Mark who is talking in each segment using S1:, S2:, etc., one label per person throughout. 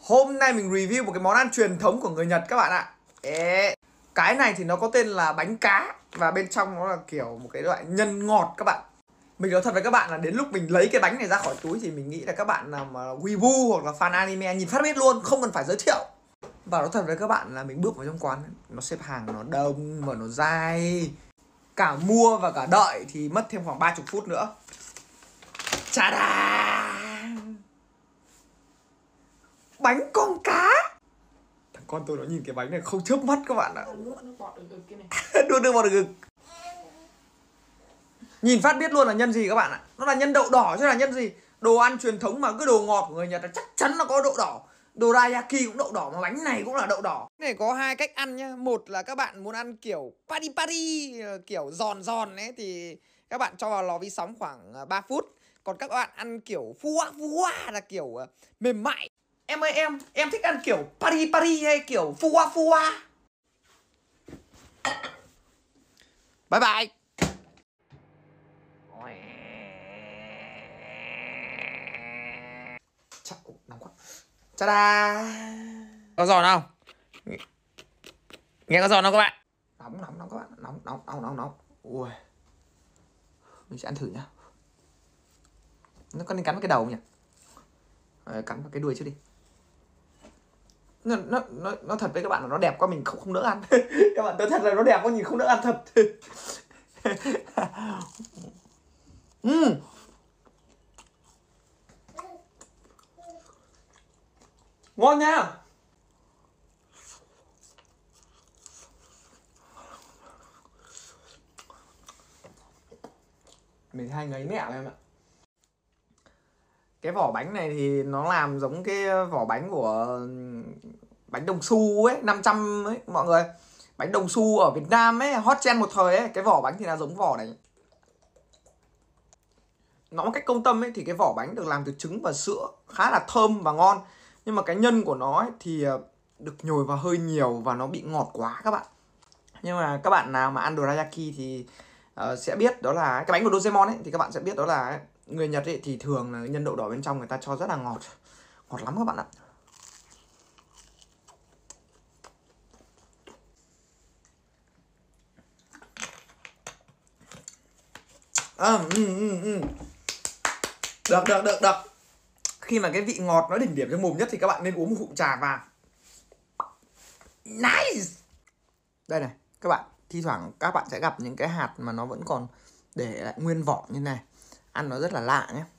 S1: Hôm nay mình review một cái món ăn truyền thống của người Nhật các bạn ạ. Cái này thì nó có tên là bánh cá. Và bên trong nó là kiểu một cái loại nhân ngọt các bạn. Mình nói thật với các bạn là đến lúc mình lấy cái bánh này ra khỏi túi thì mình nghĩ là các bạn nào mà weebu hoặc là fan anime nhìn phát biết luôn, không cần phải giới thiệu. Và nói thật với các bạn là mình bước vào trong quán, nó xếp hàng nó đông và nó dài. Cả mua và cả đợi thì mất thêm khoảng 30 phút nữa. Chà-đà! Bánh con cá. Thằng con tôi nó nhìn cái bánh này không chớp mắt các bạn ạ. Đưa nước bọt ở ngực. Nhìn phát biết luôn là nhân gì các bạn ạ. Nó là nhân đậu đỏ chứ là nhân gì. Đồ ăn truyền thống mà cứ đồ ngọt của người Nhật là chắc chắn là có đậu đỏ. Dorayaki cũng đậu đỏ mà bánh này cũng là đậu đỏ. Cái này có hai cách ăn nhá. Một là các bạn muốn ăn kiểu pari pari, kiểu giòn giòn ấy thì các bạn cho vào lò vi sóng khoảng 3 phút. Còn các bạn ăn kiểu phua là kiểu mềm mại. Em ơi em thích ăn kiểu pari pari hay kiểu phua? Bye bye. Nóng quá. Ta-da. Có giòn không? Nghe có giòn không các bạn? Nóng các bạn. Nóng. Ui. Mình sẽ ăn thử nhá. Nó có nên cắn vào cái đầu không nhỉ? Cắn vào cái đuôi trước đi. Nó thật với các bạn là nó đẹp quá mình không đỡ ăn. Các bạn nói thật là nó đẹp quá nhìn không đỡ ăn thật. Ngon nha. Mình hay ngấy mẹ em ạ. Cái vỏ bánh này thì nó làm giống cái vỏ bánh của bánh đồng xu ấy, 500 ấy mọi người. Bánh đồng xu ở Việt Nam ấy, hot trend một thời ấy. Cái vỏ bánh thì là giống vỏ này. Nó một cách công tâm ấy thì cái vỏ bánh được làm từ trứng và sữa, khá là thơm và ngon. Nhưng mà cái nhân của nó ấy, thì được nhồi vào hơi nhiều và nó bị ngọt quá các bạn. Nhưng mà các bạn nào mà ăn dorayaki thì sẽ biết đó là cái bánh của Doraemon ấy, thì các bạn sẽ biết đó là người Nhật ấy thì thường là nhân đậu đỏ bên trong người ta cho rất là ngọt. Ngọt lắm các bạn ạ. Được. Khi mà cái vị ngọt nó đỉnh điểm trong mồm nhất thì các bạn nên uống một ngụm trà vào. Nice. Đây này, các bạn, thi thoảng các bạn sẽ gặp những cái hạt mà nó vẫn còn để lại nguyên vỏ như này. Ăn nó rất là lạ nhé.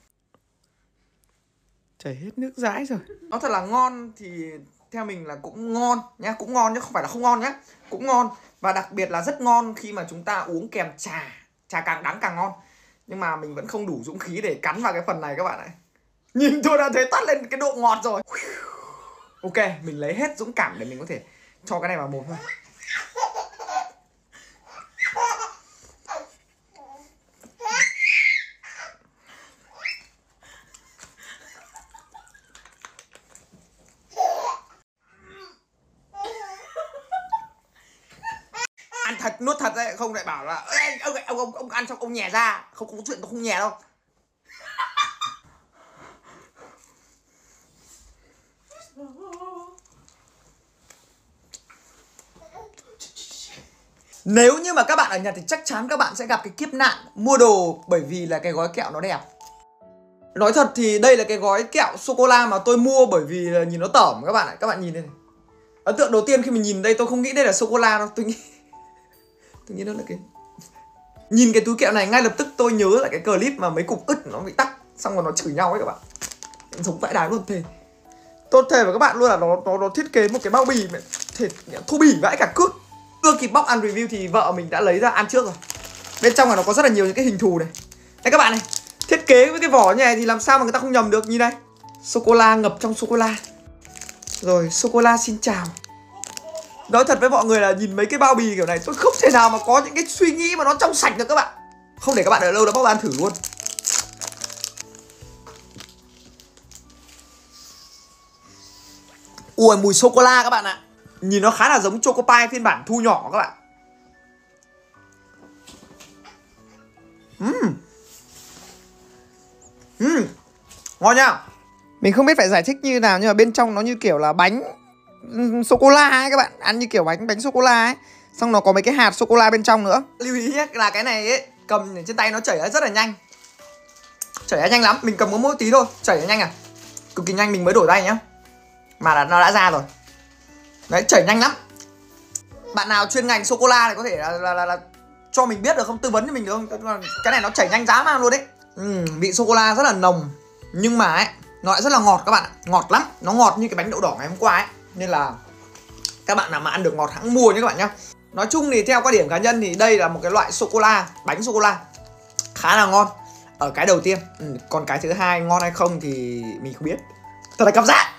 S1: Chảy hết nước dãi rồi. Nó thật là ngon thì theo mình là cũng ngon nhá, cũng ngon chứ không phải là không ngon nhá. Cũng ngon và đặc biệt là rất ngon khi mà chúng ta uống kèm trà. Trà càng đắng càng ngon. Nhưng mà mình vẫn không đủ dũng khí để cắn vào cái phần này các bạn ạ. Nhìn thôi đã thấy toát lên cái độ ngọt rồi. Ok, mình lấy hết dũng cảm để mình có thể cho cái này vào mồm thôi. Ăn thật, nuốt thật đấy, không lại bảo là ông ăn xong ông nhè ra. Không có chuyện tôi không nhè đâu. Nếu như mà các bạn ở Nhật thì chắc chắn các bạn sẽ gặp cái kiếp nạn mua đồ bởi vì là cái gói kẹo nó đẹp. Nói thật thì đây là cái gói kẹo sô-cô-la mà tôi mua bởi vì là nhìn nó tởm các bạn ạ. Các bạn nhìn đây này. Ấn tượng đầu tiên khi mình nhìn đây tôi không nghĩ đây là sô-cô-la đâu. Tôi nghĩ nó là cái... Nhìn cái túi kẹo này ngay lập tức tôi nhớ lại cái clip mà mấy cục ức nó bị tắc xong rồi nó chửi nhau ấy các bạn. Giống vãi đái luôn thề. Tôi thề với các bạn luôn là nó thiết kế một cái bao bì mà thô bỉ vãi cả cước. Chưa kịp bóc ăn review thì vợ mình đã lấy ra ăn trước rồi. Bên trong là nó có rất là nhiều những cái hình thù này. Đây các bạn này, thiết kế với cái vỏ như này thì làm sao mà người ta không nhầm được. Nhìn đây, sô-cô-la ngập trong sô-cô-la. Rồi sô-cô-la xin chào. Nói thật với mọi người là nhìn mấy cái bao bì kiểu này tôi không thể nào mà có những cái suy nghĩ mà nó trong sạch được các bạn. Không để các bạn ở lâu đã bóc ra ăn thử luôn. Ui mùi sô-cô-la các bạn ạ. Nhìn nó khá là giống Choco Pie phiên bản thu nhỏ các bạn. Ngon nha. Mình không biết phải giải thích như nào, nhưng mà bên trong nó như kiểu là bánh sô-cô-la ấy các bạn. Ăn như kiểu bánh sô-cô-la ấy. Xong nó có mấy cái hạt sô-cô-la bên trong nữa. Lưu ý nhé là cái này ấy, cầm trên tay nó chảy rất là nhanh. Chảy ra nhanh lắm, mình cầm có mỗi tí thôi, chảy ra nhanh à. Cực kỳ nhanh, mình mới đổi tay nhá. Mà là nó đã ra rồi. Đấy, chảy nhanh lắm. Bạn nào chuyên ngành sô-cô-la thì có thể là cho mình biết được không? Tư vấn cho mình được không? Cái này nó chảy nhanh dã man luôn đấy. Vị sô-cô-la rất là nồng. Nhưng mà ấy, nó lại rất là ngọt các bạn ạ. Ngọt lắm, nó ngọt như cái bánh đậu đỏ ngày hôm qua ấy. Nên là các bạn nào mà ăn được ngọt hãng mua nhé các bạn nhá. Nói chung thì theo quan điểm cá nhân thì đây là một cái loại sô-cô-la, bánh sô-cô-la khá là ngon ở cái đầu tiên. Còn cái thứ hai ngon hay không thì mình không biết. Thật là cảm giác.